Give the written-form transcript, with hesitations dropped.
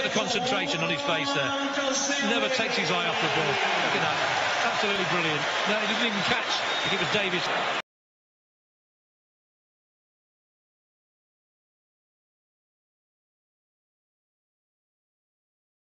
the concentration on his face there. Never takes his eye off the ball. Look at that. Absolutely brilliant. No, he didn't even catch. I think it was Davies.